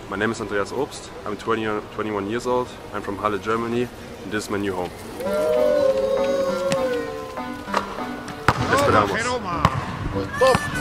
My name is Andreas Obst, I'm 21 years old, I'm from Halle, Germany, and this is my new home. Esperamos.